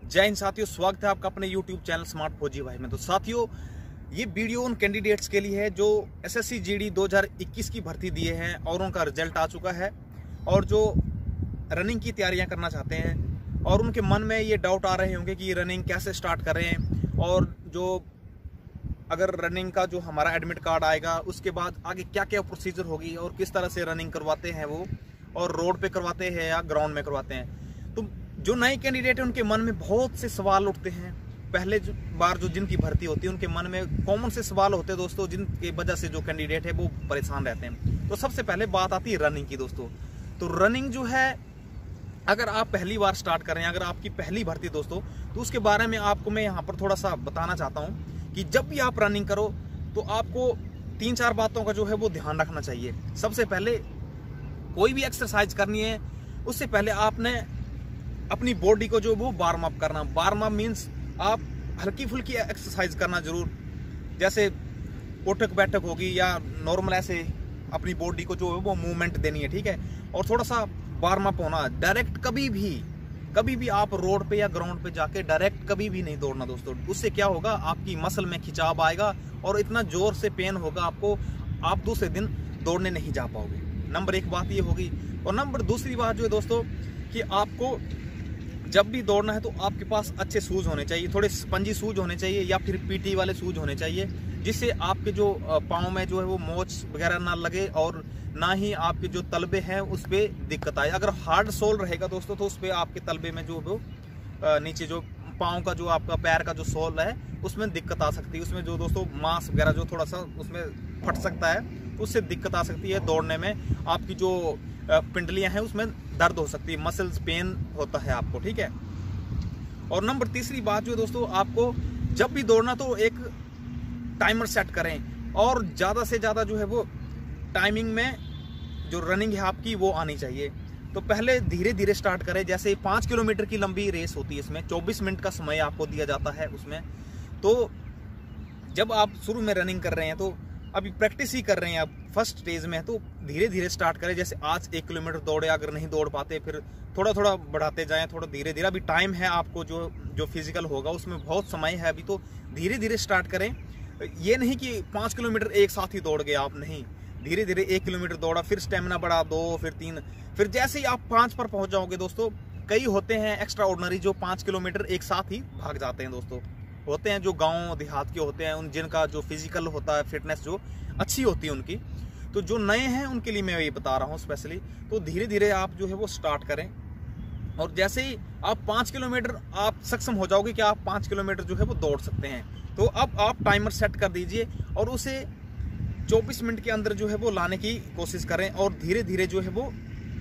जय हिंद साथियों, स्वागत है आपका अपने YouTube चैनल स्मार्ट फौजी भाई में। तो साथियों, ये वीडियो उन कैंडिडेट्स के लिए है जो एसएससी जीडी 2021 की भर्ती दिए हैं और उनका रिजल्ट आ चुका है, और जो रनिंग की तैयारियां करना चाहते हैं और उनके मन में ये डाउट आ रहे होंगे कि ये रनिंग कैसे स्टार्ट करें, और जो अगर रनिंग का जो हमारा एडमिट कार्ड आएगा उसके बाद आगे क्या क्या प्रोसीजर होगी और किस तरह से रनिंग करवाते हैं वो, और रोड पे करवाते हैं या ग्राउंड में करवाते हैं। तो जो नए कैंडिडेट हैं उनके मन में बहुत से सवाल उठते हैं। पहले बार जो जिनकी भर्ती होती है उनके मन में कॉमन से सवाल होते हैं दोस्तों, जिनकी वजह से जो कैंडिडेट है वो परेशान रहते हैं। तो सबसे पहले बात आती है रनिंग की दोस्तों। तो रनिंग जो है, अगर आप पहली बार स्टार्ट कर रहे हैं, अगर आपकी पहली भर्ती दोस्तों, तो उसके बारे में आपको मैं यहाँ पर थोड़ा सा बताना चाहता हूँ कि जब भी आप रनिंग करो तो आपको 3-4 बातों का जो है वो ध्यान रखना चाहिए। सबसे पहले कोई भी एक्सरसाइज करनी है उससे पहले आपने अपनी बॉडी को जो वो वार्म अप करना। वार्म अप मीन्स आप हल्की फुल्की एक्सरसाइज करना जरूर, जैसे उठक बैठक होगी या नॉर्मल ऐसे अपनी बॉडी को जो है वो मूवमेंट देनी है, ठीक है। और थोड़ा सा वार्म अप होना। डायरेक्ट कभी भी आप रोड पे या ग्राउंड पे जाके डायरेक्ट कभी भी नहीं दौड़ना दोस्तों। उससे क्या होगा, आपकी मसल में खिंचाव आएगा और इतना जोर से पेन होगा आपको, आप दूसरे दिन दौड़ने नहीं जा पाओगे। नंबर 1 बात ये होगी। और नंबर दूसरी बात जो है दोस्तों कि आपको जब भी दौड़ना है तो आपके पास अच्छे शूज होने चाहिए, थोड़े स्पंजी शूज होने चाहिए या फिर पीटी वाले शूज होने चाहिए, जिससे आपके जो पाँव में जो है वो मोच वगैरह ना लगे और ना ही आपके जो तलबे हैं उस पर दिक्कत आए। अगर हार्ड सोल रहेगा दोस्तों तो उस पर आपके तलबे में जो वो नीचे जो पाँव का जो आपका पैर का जो सोल है उसमें दिक्कत आ सकती है। उसमें जो दोस्तों मांस वगैरह जो थोड़ा सा उसमें फट सकता है, उससे दिक्कत आ सकती है। दौड़ने में आपकी जो पिंडलियां हैं उसमें दर्द हो सकती है, मसल्स पेन होता है आपको, ठीक है। और नंबर तीसरी बात जो है दोस्तों, आपको जब भी दौड़ना तो एक टाइमर सेट करें और ज़्यादा से ज़्यादा जो है वो टाइमिंग में जो रनिंग है आपकी वो आनी चाहिए। तो पहले धीरे धीरे स्टार्ट करें। जैसे 5 किलोमीटर की लंबी रेस होती है, इसमें 24 मिनट का समय आपको दिया जाता है उसमें। तो जब आप शुरू में रनिंग कर रहे हैं तो अभी प्रैक्टिस ही कर रहे हैं, आप फर्स्ट स्टेज में, तो धीरे धीरे स्टार्ट करें। जैसे आज 1 किलोमीटर दौड़े, अगर नहीं दौड़ पाते फिर थोड़ा थोड़ा बढ़ाते जाएं, थोड़ा धीरे धीरे। अभी टाइम है आपको जो फिजिकल होगा उसमें बहुत समय है अभी, तो धीरे धीरे स्टार्ट करें। ये नहीं कि 5 किलोमीटर एक साथ ही दौड़ गए आप, नहीं। धीरे धीरे 1 किलोमीटर दौड़ा, फिर स्टेमिना बढ़ा 2, फिर 3, फिर जैसे ही आप 5 पर पहुंच जाओगे दोस्तों। कई होते हैं एक्स्ट्रा ऑर्डिनरी जो 5 किलोमीटर एक साथ ही भाग जाते हैं दोस्तों। होते हैं जो गांव देहात के होते हैं, उन जिनका जो फिजिकल होता है, फिटनेस जो अच्छी होती है उनकी। तो जो नए हैं उनके लिए मैं ये बता रहा हूँ स्पेशली। तो धीरे धीरे आप जो है वो स्टार्ट करें, और जैसे ही आप 5 किलोमीटर आप सक्षम हो जाओगे कि आप 5 किलोमीटर जो है वो दौड़ सकते हैं, तो अब आप टाइमर सेट कर दीजिए और उसे 24 मिनट के अंदर जो है वो लाने की कोशिश करें। और धीरे धीरे जो है वो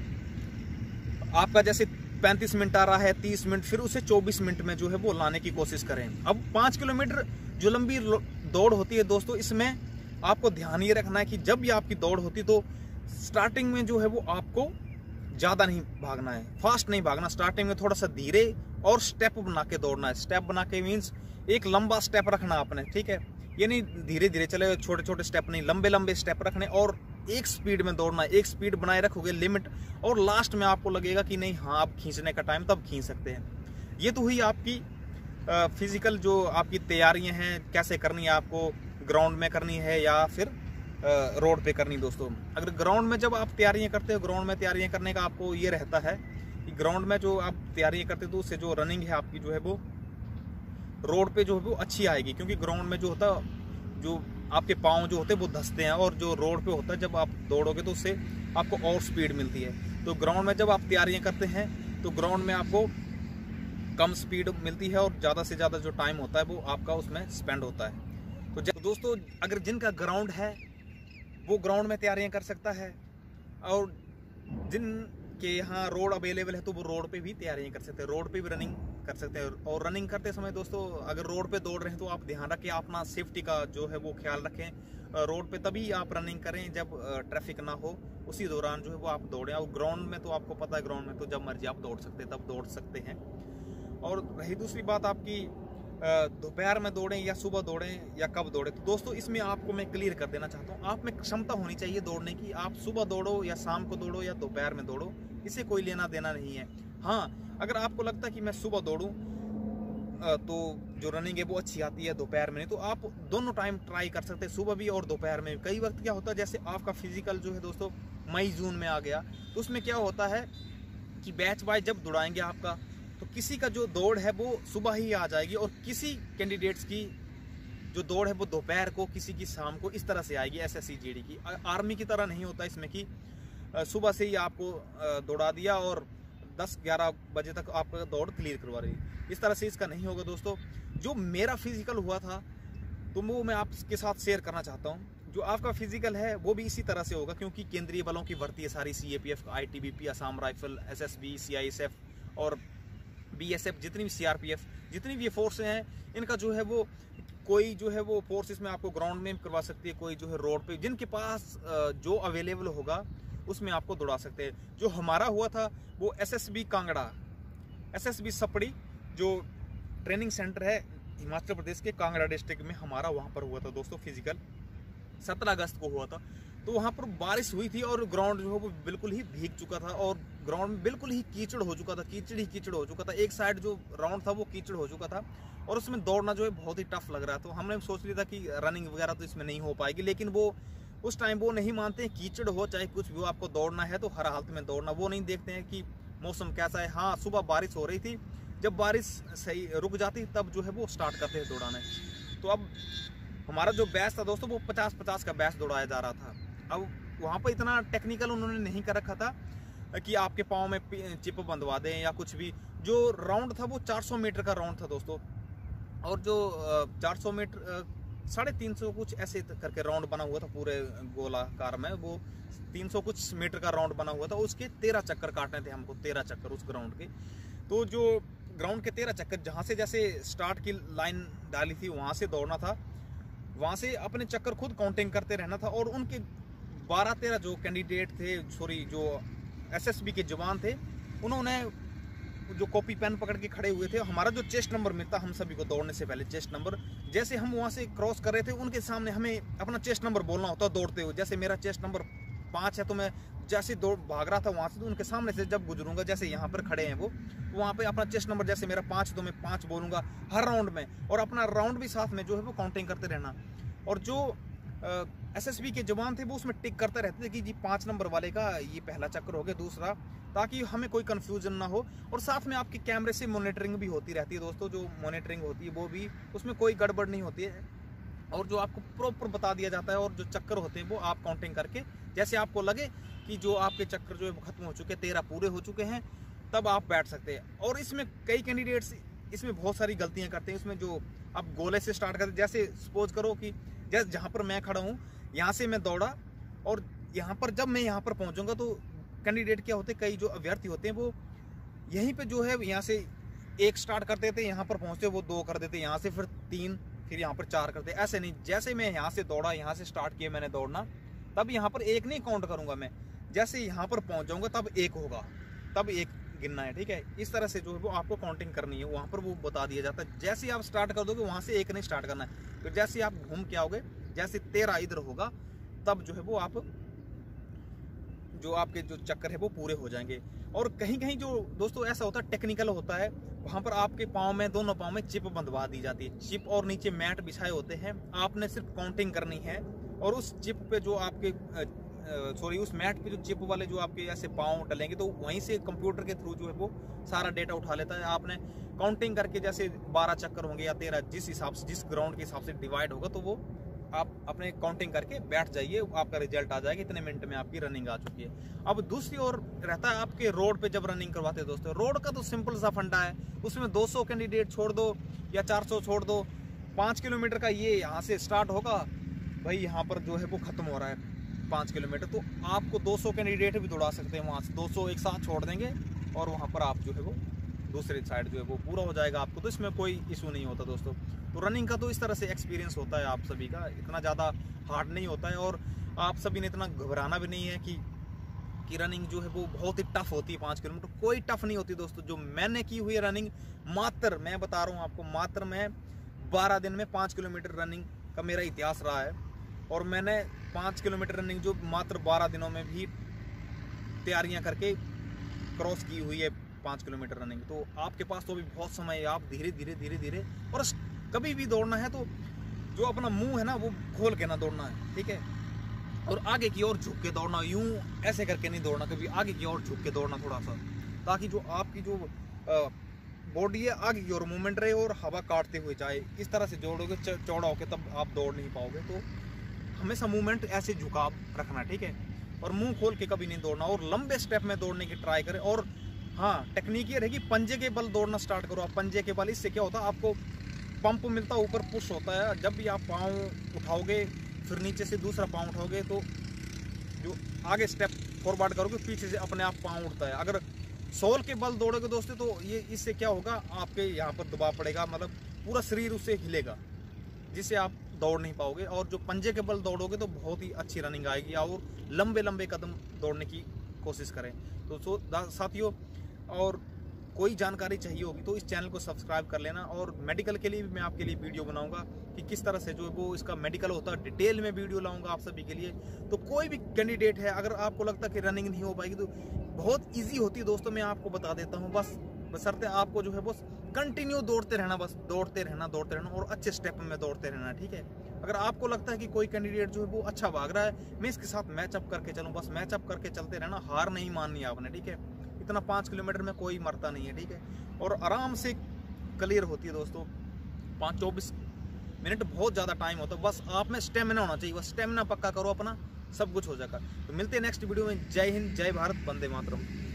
आपका जैसे 35 मिनट आ रहा है, 30 मिनट, फिर उसे 24 मिनट में जो है वो लाने की कोशिश करें। अब 5 किलोमीटर जो लंबी दौड़ होती है दोस्तों, इसमें आपको ध्यान ये रखना है कि जब भी आपकी दौड़ होती तो स्टार्टिंग में जो है वो आपको ज़्यादा नहीं भागना है, फास्ट नहीं भागना। स्टार्टिंग में थोड़ा सा धीरे और स्टेप बना के दौड़ना है। स्टेप बना के मीन्स एक लंबा स्टेप रखना आपने, ठीक है। ये नहीं धीरे धीरे चले, छोटे छोटे स्टेप नहीं, लंबे लंबे स्टेप रखने और एक स्पीड में दौड़ना है। एक स्पीड बनाए रखोगे लिमिट, और लास्ट में आपको लगेगा कि नहीं हाँ अब खींचने का टाइम, तब खींच सकते हैं। ये तो हुई आपकी फिजिकल जो आपकी तैयारियां हैं, कैसे करनी है आपको, ग्राउंड में करनी है या फिर रोड पे करनी दोस्तों। अगर ग्राउंड में जब आप तैयारियां करते हो, ग्राउंड में तैयारियां करने का आपको ये रहता है कि ग्राउंड में जो आप तैयारियां करते हो तो उससे जो रनिंग है आपकी जो है वो रोड पे जो है वो अच्छी आएगी। क्योंकि ग्राउंड में जो होता, जो आपके पाँव जो होते हैं वो धंसते हैं, और जो रोड पे होता है जब आप दौड़ोगे तो उससे आपको और स्पीड मिलती है। तो ग्राउंड में जब आप तैयारियां करते हैं तो ग्राउंड में आपको कम स्पीड मिलती है और ज़्यादा से ज़्यादा जो टाइम होता है वो आपका उसमें स्पेंड होता है। तो दोस्तों, अगर जिनका ग्राउंड है वो ग्राउंड में तैयारियां कर सकता है, और जिनके यहाँ रोड अवेलेबल है तो वो रोड पे भी तैयारियां कर सकते हैं, रोड पे भी रनिंग कर सकते हैं। और रनिंग करते समय दोस्तों, अगर रोड पे दौड़ रहे हैं तो आप ध्यान रखें, अपना सेफ्टी का जो है वो ख्याल रखें। रोड पे तभी आप रनिंग करें जब ट्रैफिक ना हो, उसी दौरान जो है वो आप दौड़ें। और ग्राउंड में तो आपको पता है, ग्राउंड में तो जब मर्जी आप दौड़ सकते हैं तब दौड़ सकते हैं। और रही दूसरी बात आपकी, दोपहर में दौड़ें या सुबह दौड़ें या कब दौड़ें, तो दोस्तों इसमें आपको मैं क्लियर कर देना चाहता हूँ, आप में क्षमता होनी चाहिए दौड़ने की। आप सुबह दौड़ो या शाम को दौड़ो या दोपहर में दौड़ो, इससे कोई लेना देना नहीं है। हाँ, अगर आपको लगता है कि मैं सुबह दौड़ूं तो जो रनिंग है वो अच्छी आती है, दोपहर में नहीं। तो आप दोनों टाइम ट्राई कर सकते हैं, सुबह भी और दोपहर में। कई वक्त क्या होता है, जैसे आपका फिजिकल जो है दोस्तों मई जून में आ गया, तो उसमें क्या होता है कि बैच वाइज जब दौड़ाएंगे आपका, तो किसी का जो दौड़ है वो सुबह ही आ जाएगी, और किसी कैंडिडेट्स की जो दौड़ है वो दोपहर को, किसी की शाम को, इस तरह से आएगी SSC GD की। आर्मी की तरह नहीं होता इसमें कि सुबह से ही आपको दौड़ा दिया और 10-11 बजे तक आपका दौड़ क्लियर करवा रही है। इस तरह से इसका नहीं होगा दोस्तों। जो मेरा फिजिकल हुआ था तो वो मैं आपके साथ शेयर करना चाहता हूँ। जो आपका फिजिकल है वो भी इसी तरह से होगा, क्योंकि केंद्रीय बलों की भर्ती है सारी, CAPF, ITBP, Assam rifle, SSB, CISF और BSF, जितनी भी CRPF, जितनी भी ये फोर्स हैं, इनका जो है वो कोई जो है वो फोर्स इसमें आपको ग्राउंड में करवा सकती है, कोई जो है रोड पे, जिनके पास जो अवेलेबल होगा उसमें आपको दौड़ा सकते हैं। जो हमारा हुआ था वो SSB कांगड़ा, SSB सपड़ी, जो ट्रेनिंग सेंटर है हिमाचल प्रदेश के कांगड़ा डिस्ट्रिक्ट में, हमारा वहाँ पर हुआ था दोस्तों फिजिकल। 17 अगस्त को हुआ था। तो वहाँ पर बारिश हुई थी और ग्राउंड जो है वो बिल्कुल ही भीग चुका था, और ग्राउंड में बिल्कुल ही कीचड़ हो चुका था, कीचड़ ही कीचड़ हो चुका था। एक साइड जो राउंड था वो कीचड़ हो चुका था, और उसमें दौड़ना जो है बहुत ही टफ लग रहा था। तो हमने सोच लिया था कि रनिंग वगैरह तो इसमें नहीं हो पाएगी, लेकिन वो उस टाइम वो नहीं मानते हैं, कीचड़ हो चाहे कुछ भी हो, आपको दौड़ना है तो हर हालत में दौड़ना। वो नहीं देखते हैं कि मौसम कैसा है। हाँ, सुबह बारिश हो रही थी, जब बारिश सही रुक जाती तब जो है वो स्टार्ट करते हैं दौड़ाने। तो अब हमारा जो बैच था दोस्तों वो 50-50 का बैच दौड़ाया जा रहा था। अब वहाँ पर इतना टेक्निकल उन्होंने नहीं कर रखा था कि आपके पाँव में चिप बंधवा दें या कुछ भी। जो राउंड था वो 400 मीटर का राउंड था दोस्तों, और जो 400 मीटर 350 कुछ ऐसे करके राउंड बना हुआ था पूरे गोलाकार में, वो 300 कुछ मीटर का राउंड बना हुआ था। उसके 13 चक्कर काटने थे हमको, 13 चक्कर उस ग्राउंड के। तो जो ग्राउंड के 13 चक्कर, जहाँ से जैसे स्टार्ट की लाइन डाली थी वहाँ से दौड़ना था, वहाँ से अपने चक्कर खुद काउंटिंग करते रहना था। और उनके 12-13 जो कैंडिडेट थे, सॉरी जो SSB के जवान थे, उन्होंने जो कॉपी पेन पकड़ के खड़े हुए थे। हमारा जो चेस्ट नंबर मिलता हम सभी को दौड़ने से पहले, चेस्ट नंबर, जैसे हम वहाँ से क्रॉस कर रहे थे उनके सामने हमें अपना चेस्ट नंबर बोलना होता दौड़ते हुए। जैसे मेरा चेस्ट नंबर 5 है, तो मैं जैसे दौड़ भाग रहा था वहाँ से, तो उनके सामने से जब गुजरूंगा, जैसे यहाँ पर खड़े हैं वो, वहाँ पे अपना चेस्ट नंबर, जैसे मेरा 5 तो मैं 5 बोलूँगा हर राउंड में, और अपना राउंड भी साथ में जो है वो काउंटिंग करते रहना। और जो SSB के जवान थे वो उसमें टिक करते रहते थे कि जी 5 नंबर वाले का ये पहला चक्कर हो गया, दूसरा, ताकि हमें कोई कंफ्यूजन ना हो। और साथ में आपके कैमरे से मॉनिटरिंग भी होती रहती है दोस्तों। जो मॉनिटरिंग होती है वो भी, उसमें कोई गड़बड़ नहीं होती है, और जो आपको प्रॉपर बता दिया जाता है। और जो चक्कर होते हैं वो आप काउंटिंग करके, जैसे आपको लगे कि जो आपके चक्कर जो है वो खत्म हो चुके हैं, 13 पूरे हो चुके हैं, तब आप बैठ सकते हैं। और इसमें कई कैंडिडेट्स इसमें बहुत सारी गलतियां करते हैं। इसमें जो आप गोले से स्टार्ट करते, जैसे सपोज करो कि जैसे जहाँ पर मैं खड़ा हूँ, यहाँ से मैं दौड़ा, और यहाँ पर जब मैं यहाँ पर पहुँचूंगा तो कैंडिडेट क्या होते हैं, कई जो अभ्यर्थी होते हैं वो यहीं पे जो है यहाँ से 1 स्टार्ट करते थे, यहाँ पर पहुँचते वो 2 कर देते, यहाँ से फिर 3, फिर यहाँ पर 4 करते। ऐसे नहीं, जैसे मैं यहाँ से दौड़ा, यहाँ से स्टार्ट किया मैंने दौड़ना, तब यहाँ पर 1 नहीं काउंट करूँगा मैं, जैसे यहाँ पर पहुँच जाऊँगा तब 1 होगा, तब 1 गिनना है, ठीक है। इस तरह से जो है वो आपको काउंटिंग करनी है, वहाँ पर वो बता दिया जाता है। जैसे ही आप स्टार्ट कर दोगे वहाँ से 1 नहीं स्टार्ट करना है, फिर जैसे आप घूम के आओगे, जैसे 13 इधर होगा, तब जो है वो आप जो आपके जो चक्कर है वो पूरे हो जाएंगे। और कहीं कहीं जो दोस्तों ऐसा होता है, टेक्निकल होता है, वहाँ पर आपके पाँव में, दोनों पाँव में चिप बंधवा दी जाती है। चिप और नीचे मैट बिछाए होते हैं, आपने सिर्फ काउंटिंग करनी है, और उस चिप पे जो आपके उस मैट पे जो चिप वाले जो आपके ऐसे पाँव डलेंगे, तो वहीं से कंप्यूटर के थ्रू जो है वो सारा डेटा उठा लेता है। आपने काउंटिंग करके जैसे 12 चक्कर होंगे या 13, जिस हिसाब से, जिस ग्राउंड के हिसाब से डिवाइड होगा, तो वो आप अपने काउंटिंग करके बैठ जाइए, आपका रिजल्ट आ जाएगा, इतने मिनट में आपकी रनिंग आ चुकी है। अब दूसरी ओर रहता है आपके रोड पे जब रनिंग करवाते हैं दोस्तों, रोड का तो सिंपल सा फंडा है, उसमें 200 कैंडिडेट छोड़ दो या 400 छोड़ दो, 5 किलोमीटर का ये यहाँ से स्टार्ट होगा भाई, यहाँ पर जो है वो खत्म हो रहा है 5 किलोमीटर, तो आपको 200 कैंडिडेट भी दौड़ा सकते हैं। वहाँ से 200 एक साथ छोड़ देंगे, और वहाँ पर आप जो है वो दूसरी साइड जो है वो पूरा हो जाएगा आपको, तो इसमें कोई इशू नहीं होता दोस्तों। तो रनिंग का तो इस तरह से एक्सपीरियंस होता है आप सभी का, इतना ज़्यादा हार्ड नहीं होता है, और आप सभी ने इतना घबराना भी नहीं है कि रनिंग जो है वो बहुत ही टफ होती है। 5 किलोमीटर कोई टफ नहीं होती दोस्तों। जो मैंने की हुई है रनिंग, मात्र मैं बता रहा हूँ आपको, मात्र मैं 12 दिन में 5 किलोमीटर रनिंग का मेरा इतिहास रहा है, और मैंने 5 किलोमीटर रनिंग जो मात्र 12 दिनों में भी तैयारियां करके क्रॉस की हुई है 5 किलोमीटर रनिंग, तो आपके पास तो अभी बहुत समय है। आप धीरे धीरे धीरे धीरे, और कभी भी दौड़ना है तो जो अपना मुंह है ना वो खोल के ना दौड़ना है, ठीक है। और आगे की ओर झुक के दौड़ना, यूं ऐसे करके नहीं दौड़ना, कभी आगे की ओर झुक के दौड़ना थोड़ा सा, ताकि जो आपकी जो बॉडी है आगे की ओर मूवमेंट रहे और हवा काटते हुए जाए। इस तरह से दौड़ोगे चौड़ा होके तब आप दौड़ नहीं पाओगे। तो हमेशा मूवमेंट ऐसे झुकाव रखना, ठीक है। और मुंह खोल के कभी नहीं दौड़ना, और लंबे स्टेप में दौड़ने की ट्राई करें। और हाँ, टेक्निक ये रहेगी, पंजे के बल दौड़ना स्टार्ट करो आप। पंजे के बल, इससे क्या होता है, आपको पंप मिलता है, ऊपर पुश होता है। जब भी आप पाँव उठाओगे, फिर नीचे से दूसरा पाँव उठाओगे, तो जो आगे स्टेप फॉरवर्ड करोगे, पीछे से अपने आप पाँव उठता है। अगर सोल के बल दौड़ोगे दोस्तों, तो ये इससे क्या होगा, आपके यहाँ पर दबाव पड़ेगा, मतलब पूरा शरीर उससे हिलेगा, जिससे आप दौड़ नहीं पाओगे। और जो पंजे के बल दौड़ोगे तो बहुत ही अच्छी रनिंग आएगी, और लंबे लंबे कदम दौड़ने की कोशिश करें। तो साथियों, और कोई जानकारी चाहिए होगी तो इस चैनल को सब्सक्राइब कर लेना। और मेडिकल के लिए भी मैं आपके लिए वीडियो बनाऊंगा कि किस तरह से जो है वो इसका मेडिकल होता है, डिटेल में वीडियो लाऊंगा आप सभी के लिए। तो कोई भी कैंडिडेट है, अगर आपको लगता है कि रनिंग नहीं हो पाएगी, तो बहुत ईजी होती है दोस्तों, मैं आपको बता देता हूँ। बस बशर्ते आपको जो है बस कंटिन्यू दौड़ते रहना, बस दौड़ते रहना और अच्छे स्टेप में दौड़ते रहना, ठीक है। अगर आपको लगता है कि कोई कैंडिडेट जो है वो अच्छा भाग रहा है, मैं इसके साथ मैचअप करके चलूँ, बस मैचअप करके चलते रहना, हार नहीं माननी आपने, ठीक है। इतना 5 किलोमीटर में कोई मरता नहीं है, ठीक है। और आराम से क्लियर होती है दोस्तों। 24 मिनट बहुत ज़्यादा टाइम होता है, बस आप में स्टेमिना होना चाहिए, बस स्टेमिना पक्का करो अपना, सब कुछ हो जाएगा। तो मिलते हैं नेक्स्ट वीडियो में। जय हिंद, जय भारत, वंदे मातरम।